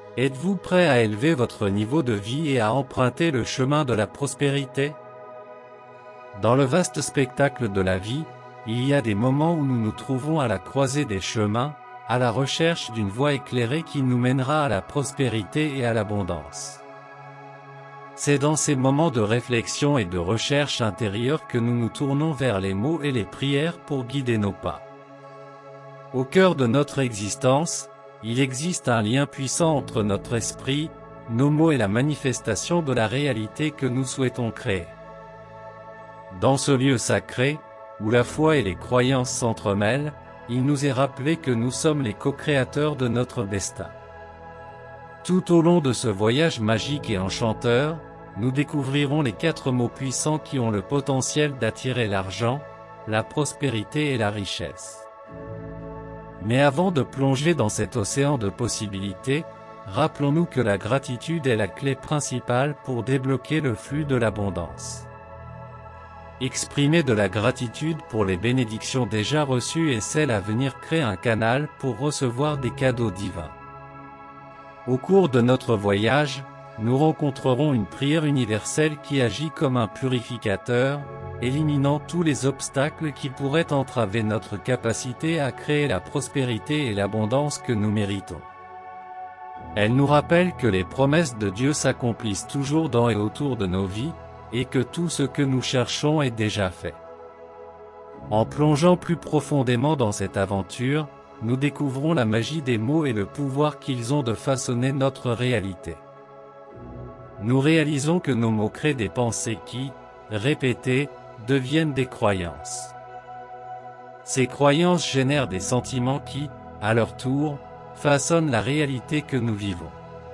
Êtes-vous prêt à élever votre niveau de vie et à emprunter le chemin de la prospérité? Dans le vaste spectacle de la vie, il y a des moments où nous nous trouvons à la croisée des chemins, à la recherche d'une voie éclairée qui nous mènera à la prospérité et à l'abondance. C'est dans ces moments de réflexion et de recherche intérieure que nous nous tournons vers les mots et les prières pour guider nos pas. Au cœur de notre existence, il existe un lien puissant entre notre esprit, nos mots et la manifestation de la réalité que nous souhaitons créer. Dans ce lieu sacré, où la foi et les croyances s'entremêlent, il nous est rappelé que nous sommes les co-créateurs de notre destin. Tout au long de ce voyage magique et enchanteur, nous découvrirons les 4 mots puissants qui ont le potentiel d'attirer l'argent, la prospérité et la richesse. Mais avant de plonger dans cet océan de possibilités, rappelons-nous que la gratitude est la clé principale pour débloquer le flux de l'abondance. Exprimer de la gratitude pour les bénédictions déjà reçues et celles à venir crée un canal pour recevoir des cadeaux divins. Au cours de notre voyage, nous rencontrerons une prière universelle qui agit comme un purificateur, éliminant tous les obstacles qui pourraient entraver notre capacité à créer la prospérité et l'abondance que nous méritons. Elle nous rappelle que les promesses de Dieu s'accomplissent toujours dans et autour de nos vies, et que tout ce que nous cherchons est déjà fait. En plongeant plus profondément dans cette aventure, nous découvrons la magie des mots et le pouvoir qu'ils ont de façonner notre réalité. Nous réalisons que nos mots créent des pensées qui, répétées, deviennent des croyances. Ces croyances génèrent des sentiments qui, à leur tour, façonnent la réalité que nous vivons.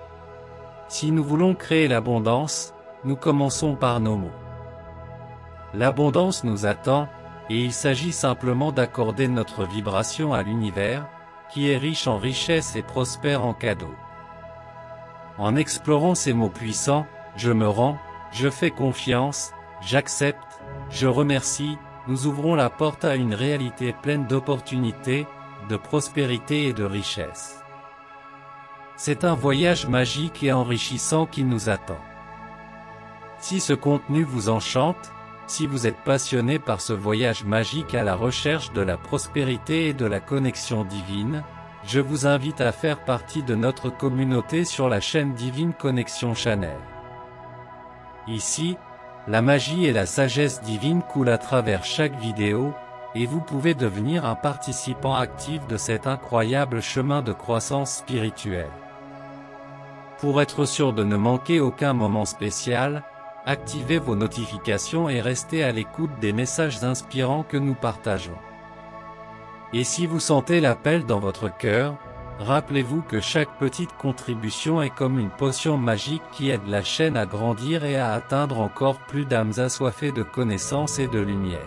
Si nous voulons créer l'abondance, nous commençons par nos mots. L'abondance nous attend, et il s'agit simplement d'accorder notre vibration à l'univers, qui est riche en richesses et prospère en cadeaux. En explorant ces mots puissants, je me rends, je fais confiance, j'accepte, je remercie, nous ouvrons la porte à une réalité pleine d'opportunités, de prospérité et de richesse. C'est un voyage magique et enrichissant qui nous attend. Si ce contenu vous enchante, si vous êtes passionné par ce voyage magique à la recherche de la prospérité et de la connexion divine, je vous invite à faire partie de notre communauté sur la chaîne Divine Connexion Channel. Ici, la magie et la sagesse divine coulent à travers chaque vidéo, et vous pouvez devenir un participant actif de cet incroyable chemin de croissance spirituelle. Pour être sûr de ne manquer aucun moment spécial, activez vos notifications et restez à l'écoute des messages inspirants que nous partageons. Et si vous sentez l'appel dans votre cœur, rappelez-vous que chaque petite contribution est comme une potion magique qui aide la chaîne à grandir et à atteindre encore plus d'âmes assoiffées de connaissances et de lumière.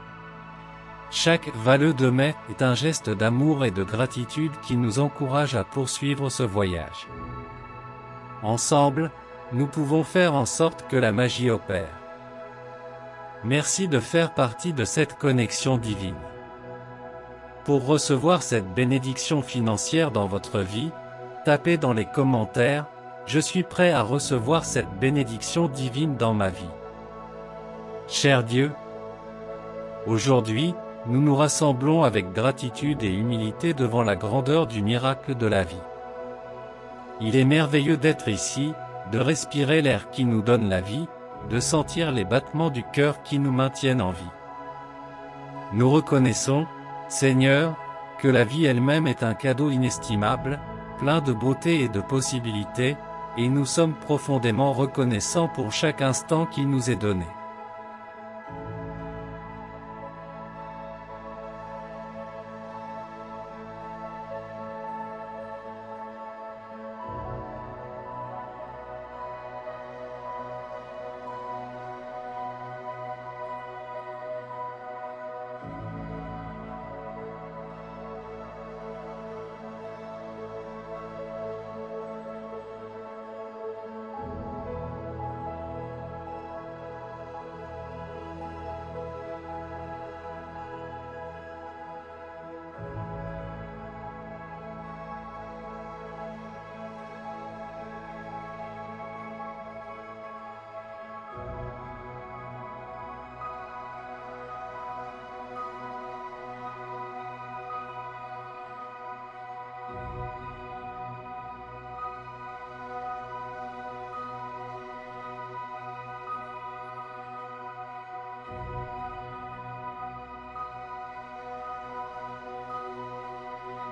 Chaque vallée de mai est un geste d'amour et de gratitude qui nous encourage à poursuivre ce voyage. Ensemble, nous pouvons faire en sorte que la magie opère. Merci de faire partie de cette connexion divine. Pour recevoir cette bénédiction financière dans votre vie, tapez dans les commentaires « Je suis prêt à recevoir cette bénédiction divine dans ma vie ». Cher Dieu, aujourd'hui, nous nous rassemblons avec gratitude et humilité devant la grandeur du miracle de la vie. Il est merveilleux d'être ici, de respirer l'air qui nous donne la vie, de sentir les battements du cœur qui nous maintiennent en vie. Nous reconnaissons, Seigneur, que la vie elle-même est un cadeau inestimable, plein de beauté et de possibilités, et nous sommes profondément reconnaissants pour chaque instant qui nous est donné.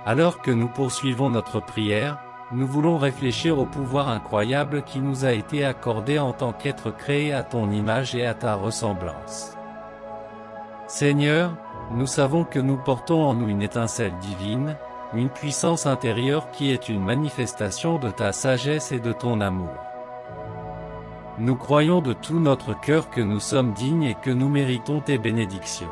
Alors que nous poursuivons notre prière, nous voulons réfléchir au pouvoir incroyable qui nous a été accordé en tant qu'être créé à ton image et à ta ressemblance. Seigneur, nous savons que nous portons en nous une étincelle divine, une puissance intérieure qui est une manifestation de ta sagesse et de ton amour. Nous croyons de tout notre cœur que nous sommes dignes et que nous méritons tes bénédictions.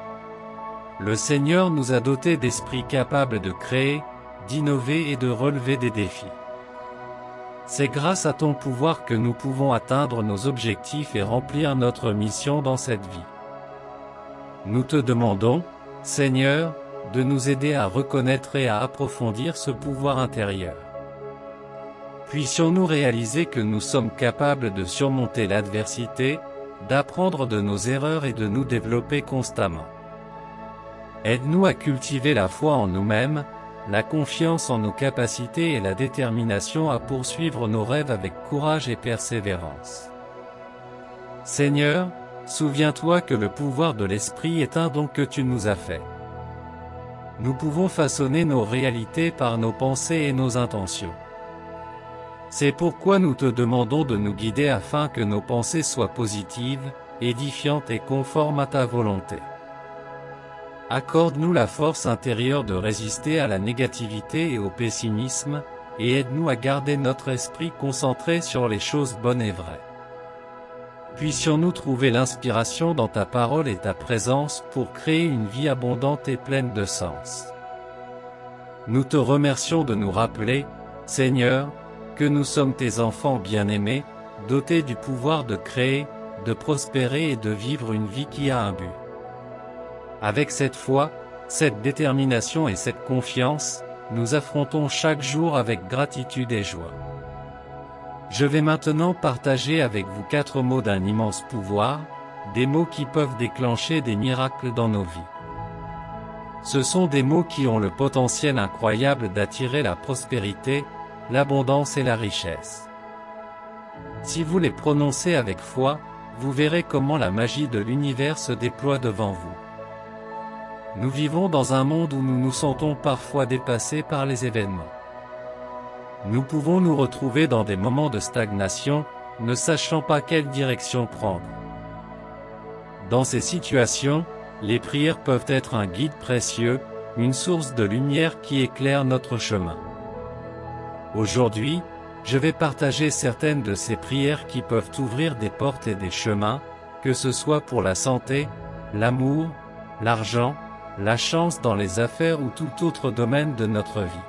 Le Seigneur nous a dotés d'esprits capables de créer, d'innover et de relever des défis. C'est grâce à ton pouvoir que nous pouvons atteindre nos objectifs et remplir notre mission dans cette vie. Nous te demandons, Seigneur, de nous aider à reconnaître et à approfondir ce pouvoir intérieur. Puissions-nous réaliser que nous sommes capables de surmonter l'adversité, d'apprendre de nos erreurs et de nous développer constamment. Aide-nous à cultiver la foi en nous-mêmes, la confiance en nos capacités et la détermination à poursuivre nos rêves avec courage et persévérance. Seigneur, souviens-toi que le pouvoir de l'Esprit est un don que tu nous as fait. Nous pouvons façonner nos réalités par nos pensées et nos intentions. C'est pourquoi nous te demandons de nous guider afin que nos pensées soient positives, édifiantes et conformes à ta volonté. Accorde-nous la force intérieure de résister à la négativité et au pessimisme, et aide-nous à garder notre esprit concentré sur les choses bonnes et vraies. Puissions-nous trouver l'inspiration dans ta parole et ta présence pour créer une vie abondante et pleine de sens. Nous te remercions de nous rappeler, Seigneur, que nous sommes tes enfants bien-aimés, dotés du pouvoir de créer, de prospérer et de vivre une vie qui a un but. Avec cette foi, cette détermination et cette confiance, nous affrontons chaque jour avec gratitude et joie. Je vais maintenant partager avec vous 4 mots d'un immense pouvoir, des mots qui peuvent déclencher des miracles dans nos vies. Ce sont des mots qui ont le potentiel incroyable d'attirer la prospérité, l'abondance et la richesse. Si vous les prononcez avec foi, vous verrez comment la magie de l'univers se déploie devant vous. Nous vivons dans un monde où nous nous sentons parfois dépassés par les événements. Nous pouvons nous retrouver dans des moments de stagnation, ne sachant pas quelle direction prendre. Dans ces situations, les prières peuvent être un guide précieux, une source de lumière qui éclaire notre chemin. Aujourd'hui, je vais partager certaines de ces prières qui peuvent ouvrir des portes et des chemins, que ce soit pour la santé, l'amour, l'argent, la chance dans les affaires ou tout autre domaine de notre vie.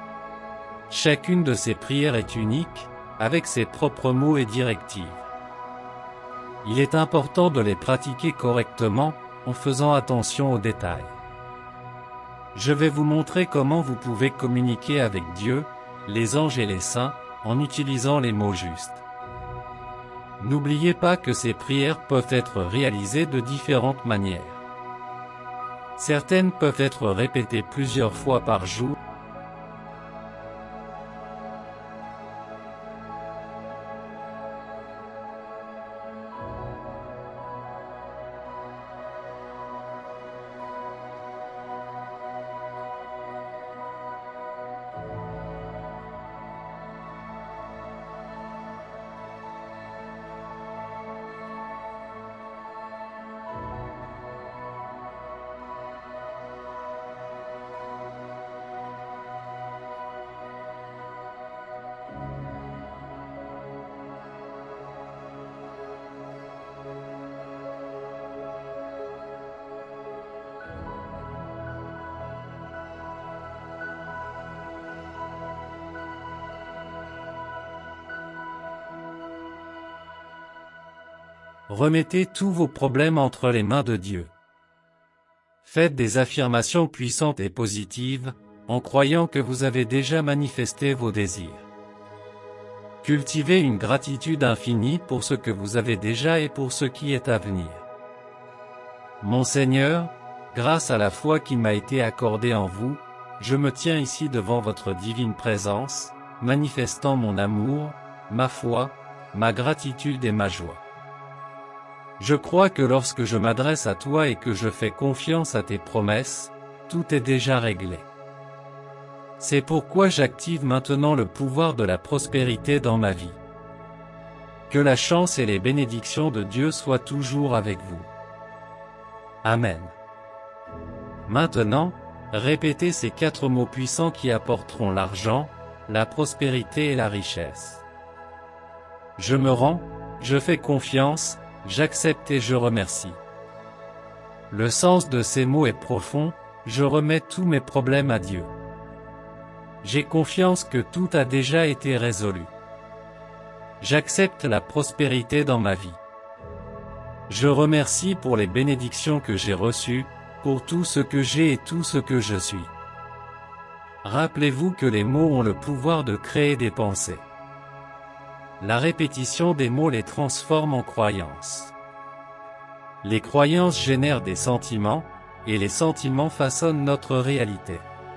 Chacune de ces prières est unique, avec ses propres mots et directives. Il est important de les pratiquer correctement, en faisant attention aux détails. Je vais vous montrer comment vous pouvez communiquer avec Dieu, les anges et les saints, en utilisant les mots justes. N'oubliez pas que ces prières peuvent être réalisées de différentes manières. Certaines peuvent être répétées plusieurs fois par jour. Remettez tous vos problèmes entre les mains de Dieu. Faites des affirmations puissantes et positives, en croyant que vous avez déjà manifesté vos désirs. Cultivez une gratitude infinie pour ce que vous avez déjà et pour ce qui est à venir. Mon Seigneur, grâce à la foi qui m'a été accordée en vous, je me tiens ici devant votre divine présence, manifestant mon amour, ma foi, ma gratitude et ma joie. Je crois que lorsque je m'adresse à toi et que je fais confiance à tes promesses, tout est déjà réglé. C'est pourquoi j'active maintenant le pouvoir de la prospérité dans ma vie. Que la chance et les bénédictions de Dieu soient toujours avec vous. Amen. Maintenant, répétez ces 4 mots puissants qui apporteront l'argent, la prospérité et la richesse. Je me rends, je fais confiance, j'accepte et je remercie. Le sens de ces mots est profond, je remets tous mes problèmes à Dieu. J'ai confiance que tout a déjà été résolu. J'accepte la prospérité dans ma vie. Je remercie pour les bénédictions que j'ai reçues, pour tout ce que j'ai et tout ce que je suis. Rappelez-vous que les mots ont le pouvoir de créer des pensées. La répétition des mots les transforme en croyances. Les croyances génèrent des sentiments, et les sentiments façonnent notre réalité.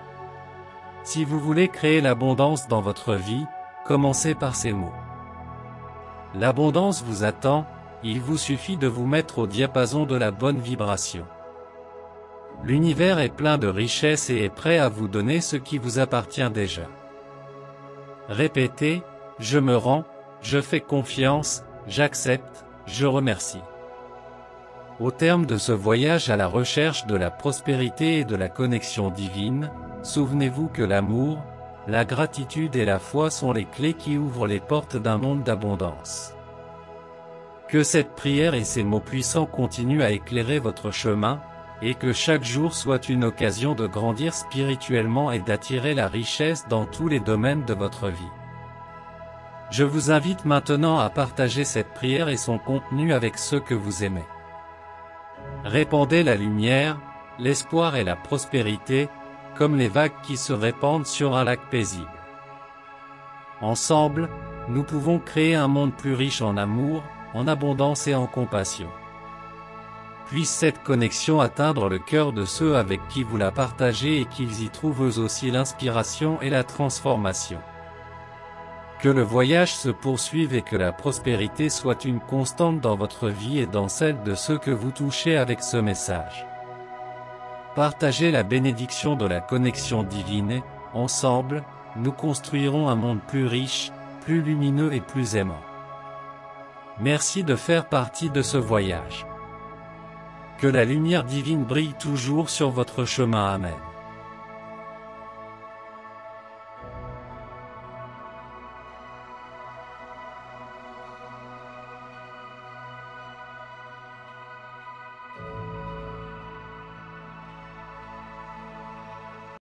Si vous voulez créer l'abondance dans votre vie, commencez par ces mots. L'abondance vous attend, il vous suffit de vous mettre au diapason de la bonne vibration. L'univers est plein de richesses et est prêt à vous donner ce qui vous appartient déjà. Répétez, je me rends, je fais confiance, j'accepte, je remercie. Au terme de ce voyage à la recherche de la prospérité et de la connexion divine, souvenez-vous que l'amour, la gratitude et la foi sont les clés qui ouvrent les portes d'un monde d'abondance. Que cette prière et ces mots puissants continuent à éclairer votre chemin, et que chaque jour soit une occasion de grandir spirituellement et d'attirer la richesse dans tous les domaines de votre vie. Je vous invite maintenant à partager cette prière et son contenu avec ceux que vous aimez. Répandez la lumière, l'espoir et la prospérité, comme les vagues qui se répandent sur un lac paisible. Ensemble, nous pouvons créer un monde plus riche en amour, en abondance et en compassion. Puisse cette connexion atteindre le cœur de ceux avec qui vous la partagez et qu'ils y trouvent eux aussi l'inspiration et la transformation. Que le voyage se poursuive et que la prospérité soit une constante dans votre vie et dans celle de ceux que vous touchez avec ce message. Partagez la bénédiction de la connexion divine et, ensemble, nous construirons un monde plus riche, plus lumineux et plus aimant. Merci de faire partie de ce voyage. Que la lumière divine brille toujours sur votre chemin. Amen.